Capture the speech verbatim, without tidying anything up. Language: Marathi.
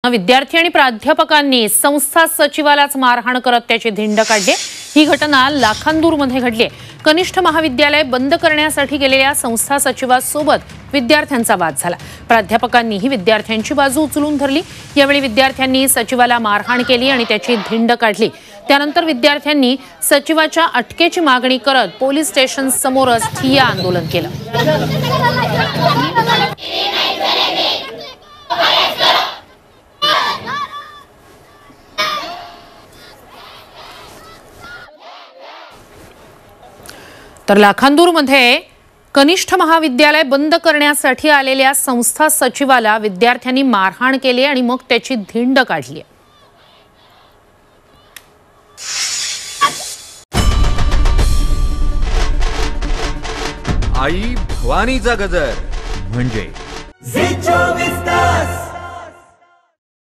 विद्यार्थी आणि प्राध्यापकांनी संस्था सचिवालाच मारहाण करत त्याची धिंड काढली। ही घटना लाखांदूरमध्ये घडली। कनिष्ठ महाविद्यालय बंद करण्यासाठी गेलेल्या संस्था सचिवासोबत विद्यार्थ्यांचा वाद झाला। प्राध्यापकांनीही विद्यार्थ्यांची बाजू उचलून धरली। यावेळी विद्यार्थ्यांनी सचिवाला मारहाण केली आणि त्याची धिंड काढली। त्यानंतर विद्यार्थ्यांनी सचिवाच्या अटकेची मागणी करत पोलीस स्टेशन समोरच ठिय्या आंदोलन केलं। तर लाखांदूरमध्ये कनिष्ठ महाविद्यालय बंद करण्यासाठी आलेल्या संस्था सचिवाला विद्यार्थ्यांनी मारहाण केली आणि मग त्याची धिंड काढली। आई भवानीचा गजर म्हणजे झी चोवीस तास।